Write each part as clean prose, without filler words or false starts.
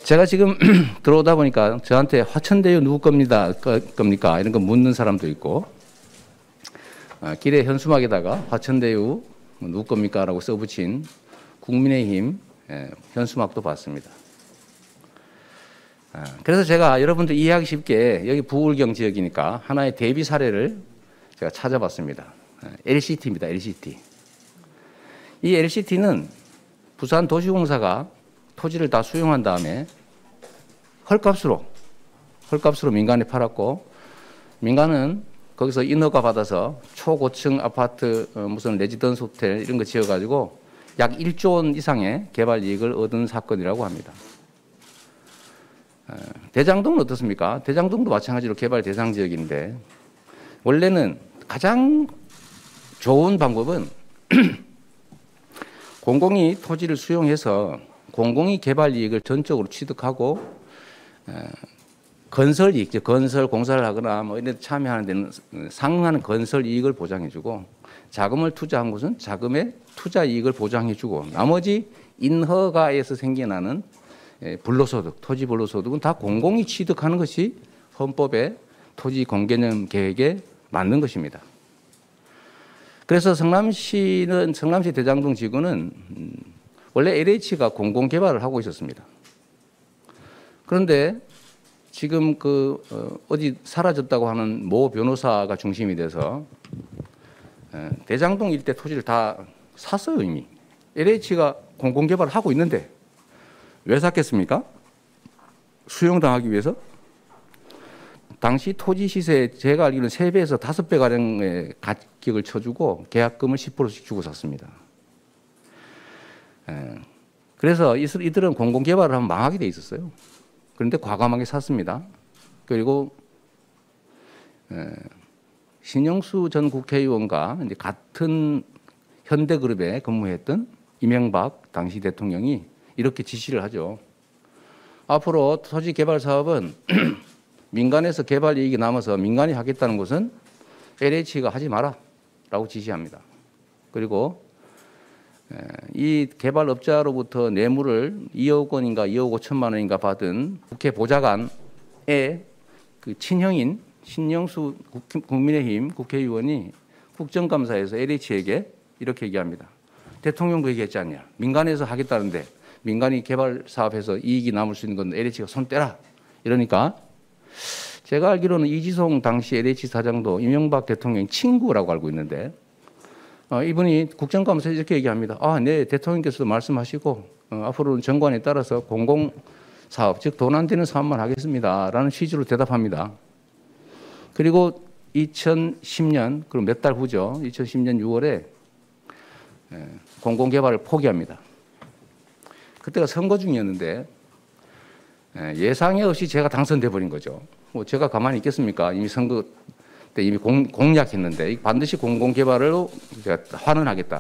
제가 지금 들어오다 보니까 저한테 화천대유 누구 겁니다, 겁니까? 이런 거 묻는 사람도 있고, 길에 현수막에다가 화천대유 누구 겁니까? 라고 써붙인 국민의힘 현수막도 봤습니다. 그래서 제가 여러분들 이해하기 쉽게 여기 부울경 지역이니까 하나의 대비 사례를 제가 찾아봤습니다. LCT입니다. LCT. 이 LCT는 부산도시공사가 토지를 다 수용한 다음에 헐값으로 민간에 팔았고, 민간은 거기서 인허가 받아서 초고층 아파트 무슨 레지던스 호텔 이런 거 지어가지고 약 1조 원 이상의 개발 이익을 얻은 사건이라고 합니다. 대장동은 어떻습니까? 대장동도 마찬가지로 개발 대상 지역인데, 원래는 가장 좋은 방법은 공공이 토지를 수용해서 공공이 개발 이익을 전적으로 취득하고 건설 이익, 건설 공사를 하거나 뭐 이런 데 참여하는 데는 상응하는 건설 이익을 보장해주고, 자금을 투자한 곳은 자금의 투자 이익을 보장해주고, 나머지 인허가에서 생겨나는 불로소득, 토지 불로소득은 다 공공이 취득하는 것이 헌법의 토지 공개념 계획에 맞는 것입니다. 그래서 성남시 대장동 지구는 원래 LH가 공공개발을 하고 있었습니다. 그런데 지금 어디 사라졌다고 하는 모 변호사가 중심이 돼서 대장동 일대 토지를 다 샀어요, 이미. LH가 공공개발을 하고 있는데 왜 샀겠습니까? 수용당하기 위해서? 당시 토지 시세 제가 알기로는 3배에서 5배 가량의 가격을 쳐주고 계약금을 10%씩 주고 샀습니다. 그래서 이들은 공공개발을 하면 망하게 돼 있었어요. 그런데 과감하게 샀습니다. 그리고 신영수 전 국회의원과 이제 같은 현대그룹에 근무했던 이명박 당시 대통령이 이렇게 지시를 하죠. 앞으로 토지 개발 사업은 민간에서 개발 이익이 남아서 민간이 하겠다는 것은 LH가 하지 마라 라고 지시합니다. 그리고 이 개발업자로부터 뇌물을 2억 원인가 2억 5천만 원인가 받은 국회 보좌관의 그 친형인 신영수 국민의힘 국회의원이 국정감사에서 LH에게 이렇게 얘기합니다. 대통령도 얘기했지 않냐. 민간에서 하겠다는데 민간이 개발 사업해서 이익이 남을 수 있는 건 LH가 손 떼라. 이러니까 제가 알기로는 이지송 당시 LH 사장도 이명박 대통령 친구라고 알고 있는데, 이분이 국정감사에서 이렇게 얘기합니다. 네, 대통령께서도 말씀하시고 앞으로는 정관에 따라서 공공사업, 즉 돈 안 되는 사업만 하겠습니다 라는 취지로 대답합니다. 그리고 2010년, 그럼 몇 달 후죠. 2010년 6월에 공공개발을 포기합니다. 그때가 선거 중이었는데 예상에 없이 제가 당선돼 버린 거죠. 뭐 제가 가만히 있겠습니까? 이미 선거 때 이미 공약했는데 반드시 공공개발로 제가 환원하겠다.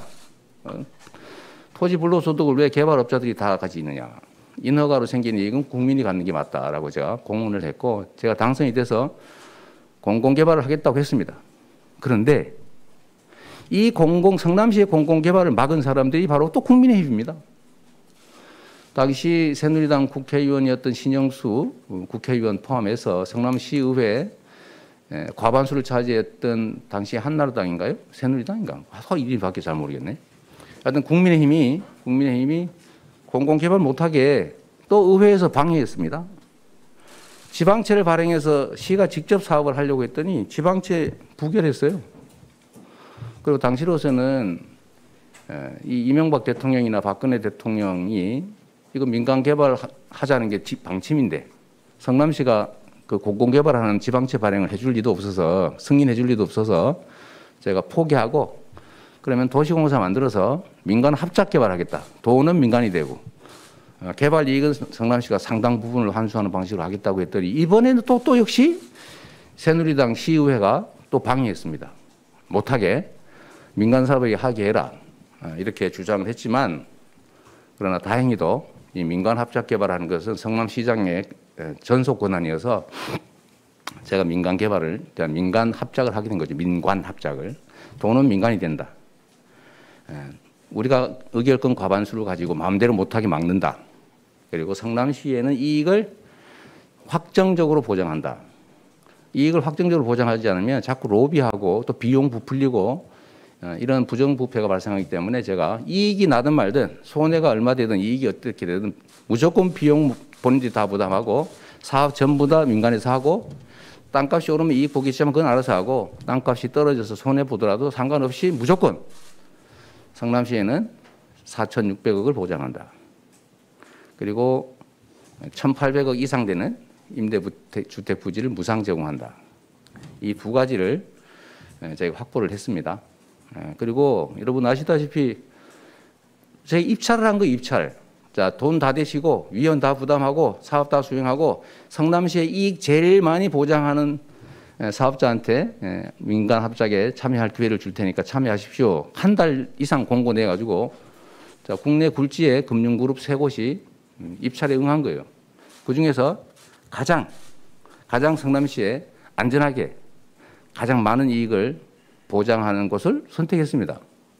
토지 불로소득을 왜 개발업자들이 다 가지느냐. 인허가로 생긴 이익은 국민이 갖는 게 맞다라고 제가 공언을 했고, 제가 당선이 돼서 공공개발을 하겠다고 했습니다. 그런데 이 성남시의 공공개발을 막은 사람들이 바로 또 국민의힘입니다. 당시 새누리당 국회의원이었던 신영수 국회의원 포함해서 성남시의회 과반수를 차지했던 당시 한나라당인가요? 새누리당인가? 이름밖에 잘 모르겠네. 하여튼 국민의힘이 공공개발 못하게 또 의회에서 방해했습니다. 지방채를 발행해서 시가 직접 사업을 하려고 했더니 지방채 부결했어요. 그리고 당시로서는 이 이명박 대통령이나 박근혜 대통령이 이거 민간 개발하자는 게 방침인데 성남시가 그 공공개발하는 지방채 발행을 해줄 리도 없어서, 승인해줄 리도 없어서 제가 포기하고, 그러면 도시공사 만들어서 민간 합작 개발하겠다. 돈은 민간이 되고 개발 이익은 성남시가 상당 부분을 환수하는 방식으로 하겠다고 했더니 이번에는 또 역시 새누리당 시의회가 또 방해했습니다. 못하게 민간 사업에 하게 해라. 이렇게 주장을 했지만, 그러나 다행히도 이 민간 합작 개발하는 것은 성남시장의 전속 권한이어서 제가 민간 합작을 하게 된 거죠. 민관 합작을. 돈은 민간이 된다. 우리가 의결권 과반수를 가지고 마음대로 못하게 막는다. 그리고 성남시에는 이익을 확정적으로 보장한다. 이익을 확정적으로 보장하지 않으면 자꾸 로비하고 또 비용 부풀리고 이런 부정부패가 발생하기 때문에 제가 이익이 나든 말든 손해가 얼마 되든 이익이 어떻게 되든 무조건 비용 본인들이 다 부담하고 사업 전부 다 민간에서 하고 땅값이 오르면 이익 보기 시작하면 그건 알아서 하고 땅값이 떨어져서 손해 보더라도 상관없이 무조건 성남시에는 4,600억을 보장한다. 그리고 1,800억 이상 되는 임대주택 부지를 무상 제공한다. 이 두 가지를 저희가 확보를 했습니다. 그리고 여러분 아시다시피 저희 입찰을 한 거 입찰. 자, 돈 다 대시고 위원 다 부담하고 사업 다 수행하고 성남시의 이익 제일 많이 보장하는 사업자한테 민간 합작에 참여할 기회를 줄 테니까 참여하십시오. 한 달 이상 공고 내가지고 자, 국내 굴지의 금융그룹 3곳이 입찰에 응한 거예요. 그중에서 가장 성남시에 안전하게 가장 많은 이익을 보장하는 곳을 선택했습니다.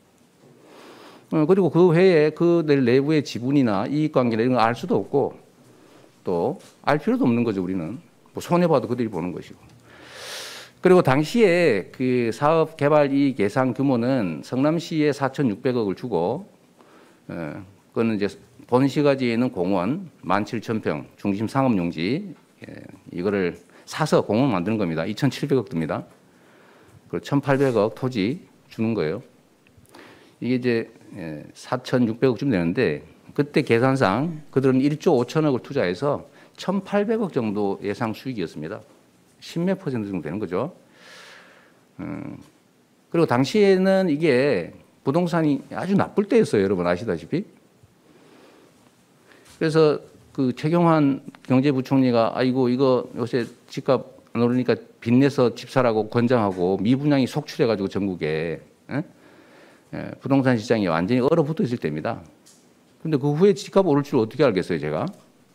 그리고 그 외에 그들 내부의 지분이나 이익관계나 이런 거 알 수도 없고 또 알 필요도 없는 거죠. 우리는 뭐 손해봐도 그들이 보는 것이고. 그리고 당시에 그 사업 개발 이익 예상 규모는 성남시에 4,600억을 주고 그거는 이제 본시가지에 있는 공원 17,000평 중심 상업용지 이거를 사서 공원 만드는 겁니다. 2,700억 듭니다. 그리고 1,800억 토지 주는 거예요. 이게 이제 4,600억쯤 되는데 그때 계산상 그들은 1조 5천억을 투자해서 1,800억 정도 예상 수익이었습니다. 10몇 % 정도 되는 거죠. 그리고 당시에는 이게 부동산이 아주 나쁠 때였어요. 여러분 아시다시피. 그래서 그 최경환 경제부총리가 아이고 이거 요새 집값 안 오르니까 빚내서 집 사라고 권장하고 미분양이 속출해가지고 전국에 부동산 시장이 완전히 얼어붙어 있을 때입니다. 근데 그 후에 집값 오를 줄 어떻게 알겠어요, 제가?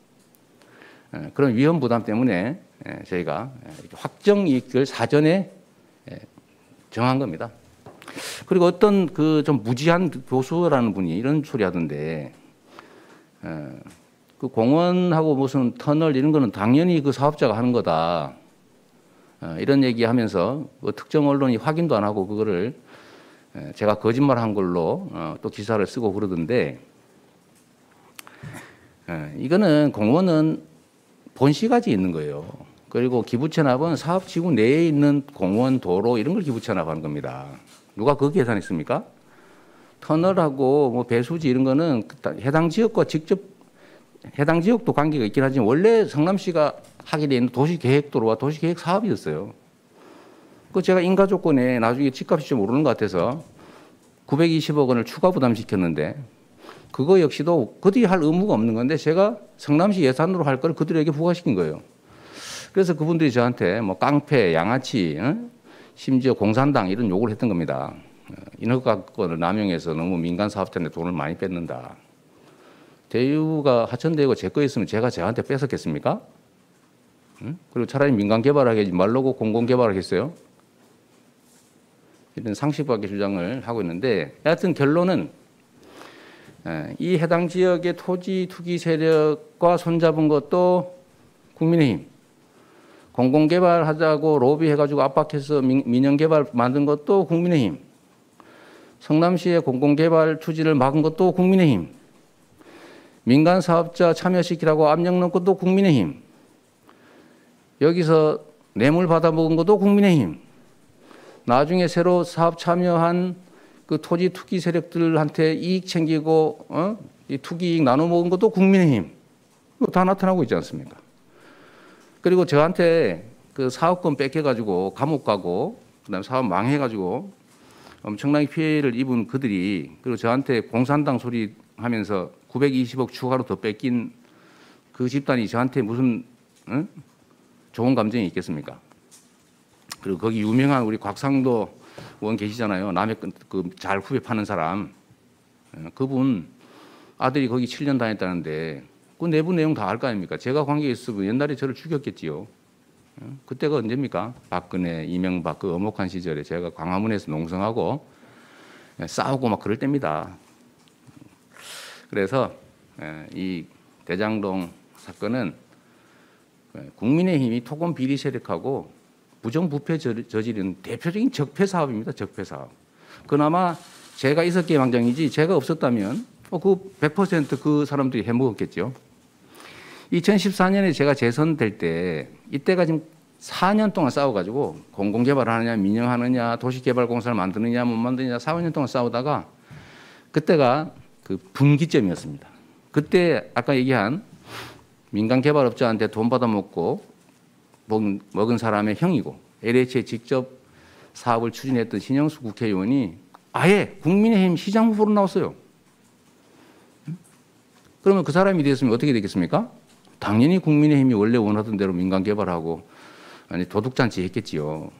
그런 위험 부담 때문에 저희가 확정 이익을 사전에 정한 겁니다. 그리고 어떤 그 좀 무지한 교수라는 분이 이런 소리 하던데 그 공원하고 무슨 터널 이런 거는 당연히 그 사업자가 하는 거다. 이런 얘기하면서 뭐 특정 언론이 확인도 안 하고 그거를 제가 거짓말한 걸로 또 기사를 쓰고 그러던데 이거는 공원은 본시가지에 있는 거예요. 그리고 기부채납은 사업지구 내에 있는 공원, 도로 이런 걸 기부채납하는 겁니다. 누가 그거 계산했습니까? 터널하고 뭐 배수지 이런 거는 해당 지역과 직접 해당 지역도 관계가 있긴 하지만 원래 성남시가 하게 돼 있는 도시계획도로와 도시계획 사업이었어요. 그 제가 인가조건에 나중에 집값이 좀 오르는 것 같아서 920억 원을 추가 부담시켰는데 그거 역시도 그들이 할 의무가 없는 건데 제가 성남시 예산으로 할 걸 그들에게 부과시킨 거예요. 그래서 그분들이 저한테 뭐 깡패, 양아치, 심지어 공산당 이런 욕을 했던 겁니다. 인허가권을 남용해서 너무 민간 사업자한테 돈을 많이 뺏는다. 대유가 하천대유가 제 거였으면 제가 저한테 뺏었겠습니까? 그리고 차라리 민간 개발하지 말라고 공공 개발하겠어요? 이런 상식 밖의 주장을 하고 있는데 하여튼 결론은 이 해당 지역의 토지 투기 세력과 손잡은 것도 국민의힘, 공공개발하자고 로비해가지고 압박해서 민영개발 만든 것도 국민의힘, 성남시의 공공개발 투지를 막은 것도 국민의힘, 민간 사업자 참여시키라고 압력 넣은 것도 국민의힘, 여기서 뇌물 받아먹은 것도 국민의힘, 나중에 새로 사업 참여한 그 토지 투기 세력들한테 이익 챙기고 이 투기 이익 나눠 먹은 것도 국민의힘. 이거 다 나타나고 있지 않습니까? 그리고 저한테 그 사업권 뺏겨가지고 감옥 가고 그다음에 사업 망해가지고 엄청나게 피해를 입은 그들이 그리고 저한테 공산당 소리 하면서 920억 추가로 더 뺏긴 그 집단이 저한테 무슨 좋은 감정이 있겠습니까? 그리고 거기 유명한 우리 곽상도 의원 계시잖아요. 남의 그 잘 후배 파는 사람. 그분 아들이 거기 7년 다녔다는데 그 내부 내용 다 알 거 아닙니까? 제가 관계 있으면 옛날에 저를 죽였겠지요. 그때가 언제입니까? 박근혜, 이명박 그 엄혹한 시절에 제가 광화문에서 농성하고 싸우고 막 그럴 때입니다. 그래서 이 대장동 사건은 국민의힘이 토건 비리 세력하고 부정부패 저지른 대표적인 적폐 사업입니다. 적폐 사업. 그나마 제가 있었기에 망정이지 제가 없었다면 그 100% 사람들이 해먹었겠죠. 2014년에 제가 재선될 때 이때가 지금 4년 동안 싸워가지고 공공개발을 하느냐 민영하느냐 도시개발공사를 만드느냐 못 만드느냐 4, 5년 동안 싸우다가 그때가 그 분기점이었습니다. 그때 아까 얘기한 민간개발업자한테 돈 받아먹고 먹은 사람의 형이고 LH에 직접 사업을 추진했던 신영수 국회의원이 아예 국민의힘 시장 후보로 나왔어요. 그러면 그 사람이 됐으면 어떻게 되겠습니까? 당연히 국민의힘이 원래 원하던 대로 민간개발하고 도둑잔치 했겠지요.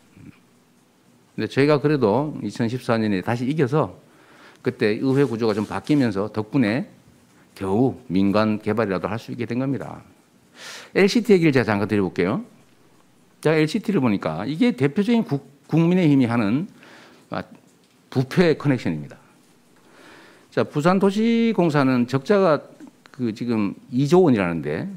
근데 저희가 그래도 2014년에 다시 이겨서 그때 의회 구조가 좀 바뀌면서 덕분에 겨우 민간 개발이라도 할 수 있게 된 겁니다. LCT 얘기를 제가 잠깐 드려볼게요. 제가 LCT를 보니까 이게 대표적인 국민의힘이 하는 부패 커넥션입니다. 자, 부산도시공사는 적자가 지금 2조 원이라는데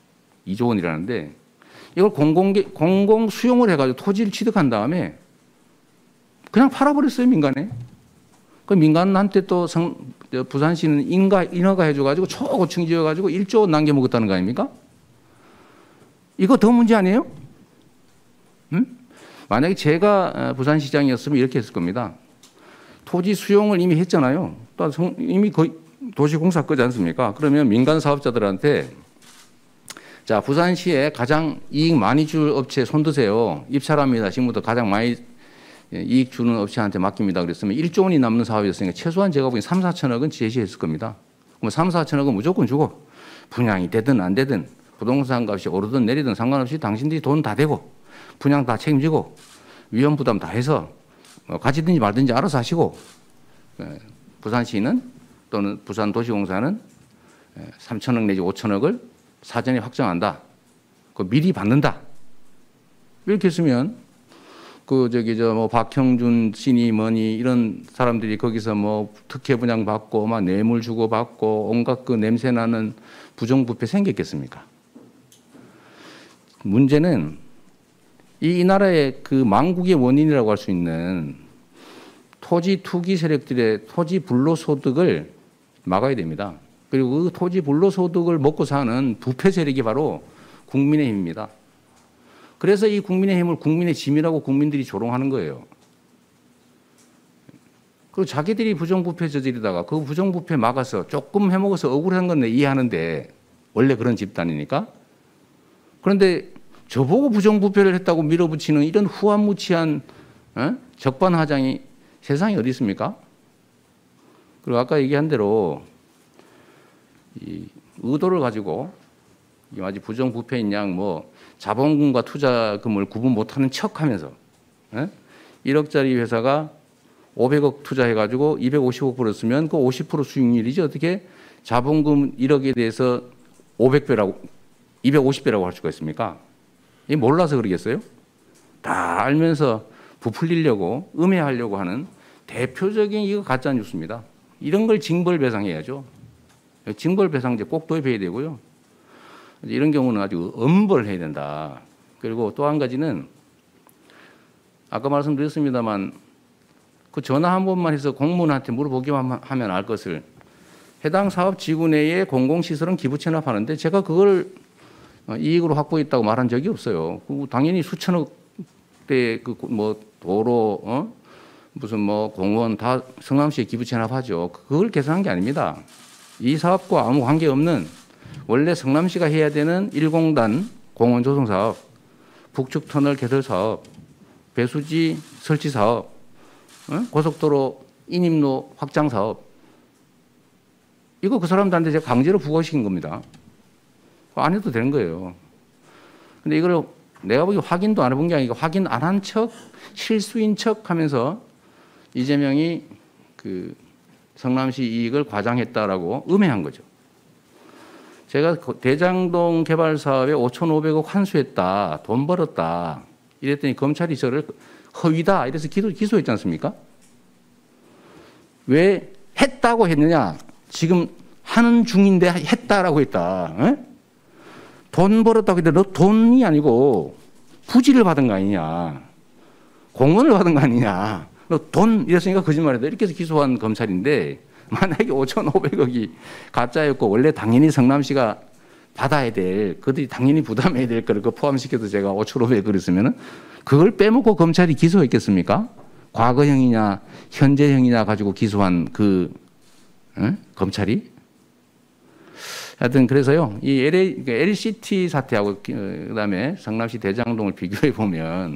이걸 공공 수용을 해가지고 토지를 취득한 다음에 그냥 팔아버렸어요, 민간에. 그 민간한테 또 부산시는 인허가 해줘가지고 초고층 지어가지고 1조 원 남겨먹었다는 거 아닙니까? 이거 더 문제 아니에요? 응? 만약에 제가 부산시장이었으면 이렇게 했을 겁니다. 토지 수용을 이미 했잖아요. 또 이미 거의 도시공사 거지 않습니까? 그러면 민간 사업자들한테 자, 부산시에 가장 이익 많이 줄 업체 손드세요. 입찰합니다. 지금부터 가장 많이 이익 주는 업체한테 맡깁니다. 그랬으면 1조 원이 남는 사업이었으니까 최소한 제가 보기엔 3, 4천억은 제시했을 겁니다. 그럼 3, 4천억은 무조건 주고 분양이 되든 안 되든 부동산 값이 오르든 내리든 상관없이 당신들이 돈 다 대고 분양 다 책임지고 위험 부담 다 해서 가지든지 말든지 알아서 하시고 부산시는 또는 부산도시공사는 3천억 내지 5천억을 사전에 확정한다. 그 미리 받는다. 이렇게 했으면 박형준 씨니 뭐니 이런 사람들이 거기서 뭐 특혜 분양 받고 막 뇌물 주고 받고 온갖 그 냄새 나는 부정부패 생겼겠습니까? 문제는 이 나라의 그 망국의 원인이라고 할 수 있는 토지 투기 세력들의 토지 불로소득을 막아야 됩니다. 그리고 그 토지 불로소득을 먹고 사는 부패 세력이 바로 국민의힘입니다. 그래서 이 국민의힘을 국민의 짐이라고 국민들이 조롱하는 거예요. 그리고 자기들이 부정부패 저지르다가 그 부정부패 막아서 조금 해먹어서 억울한 건 이해하는데 원래 그런 집단이니까. 그런데 저보고 부정부패를 했다고 밀어붙이는 이런 후한무치한 적반하장이 세상에 어디 있습니까? 그리고 아까 얘기한 대로 이 의도를 가지고 마치 부정부패인 양 자본금과 투자금을 구분 못하는 척하면서 1억짜리 회사가 500억 투자해가지고 250억 벌었으면 그 50% 수익률이지 어떻게 자본금 1억에 대해서 500배라고 250배라고 할 수가 있습니까? 이 몰라서 그러겠어요? 다 알면서 부풀리려고 음해하려고 하는 대표적인 이거 가짜 뉴스입니다. 이런 걸 징벌배상해야죠. 징벌배상제 꼭 도입해야 되고요. 이런 경우는 아주 엄벌해야 된다. 그리고 또 한 가지는 아까 말씀드렸습니다만 그 전화 한 번만 해서 공무원한테 물어보기만 하면 알 것을 해당 사업 지구 내에 공공시설은 기부 체납하는데 제가 그걸 이익으로 확보했다고 말한 적이 없어요. 당연히 수천억대 도로 무슨 공원 다 성남시에 기부 체납하죠. 그걸 계산한 게 아닙니다. 이 사업과 아무 관계없는 원래 성남시가 해야 되는 1공단 공원 조성 사업, 북측 터널 개설 사업, 배수지 설치 사업, 고속도로 인임로 확장 사업, 이거 그 사람들한테 제가 강제로 부과시킨 겁니다. 안 해도 되는 거예요. 근데 이걸 내가 보기 확인도 안 해본 게 아니고 확인 안 한 척, 실수인 척 하면서 이재명이 그 성남시 이익을 과장했다라고 음해한 거죠. 제가 대장동 개발 사업에 5,500억 환수했다, 돈 벌었다 이랬더니 검찰이 저를 허위다 이래서 기소했지 않습니까? 왜 했다고 했느냐? 지금 하는 중인데 했다라고 했다. 에? 돈 벌었다고 했는데 너 돈이 아니고 부지를 받은 거 아니냐. 공원을 받은 거 아니냐. 너 돈 이랬으니까 거짓말이다. 이렇게 해서 기소한 검찰인데 만약에 5,500억이 가짜였고 원래 당연히 성남시가 받아야 될, 그들이 당연히 부담해야 될 거를 포함시켜서 제가 5,500억 그랬으면 그걸 빼먹고 검찰이 기소했겠습니까? 과거형이냐 현재형이냐 가지고 기소한 검찰이? 하여튼 그래서요, 이 LCT 사태하고 그다음에 성남시 대장동을 비교해 보면,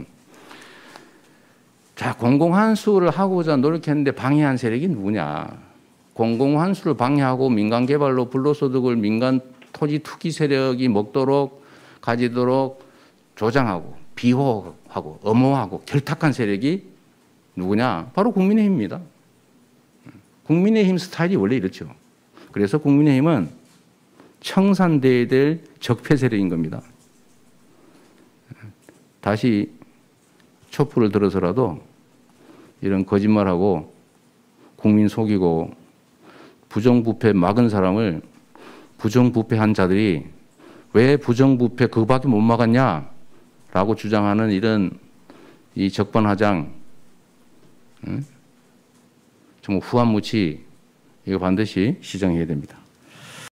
자, 공공환수를 하고자 노력했는데 방해한 세력이 누구냐? 공공환수를 방해하고 민간 개발로 불로소득을 민간 토지 투기 세력이 먹도록 가지도록 조장하고 비호하고 엄호하고 결탁한 세력이 누구냐? 바로 국민의힘입니다. 국민의힘 스타일이 원래 이렇죠. 그래서 국민의힘은 청산돼야 될 적폐 세력인 겁니다. 다시 촛불을 들어서라도 이런 거짓말하고 국민 속이고 부정부패 막은 사람을, 부정부패한 자들이 왜 부정부패 그거밖에 못 막았냐라고 주장하는 이런 이 적반하장, 정말 후한무치, 이거 반드시 시정해야 됩니다.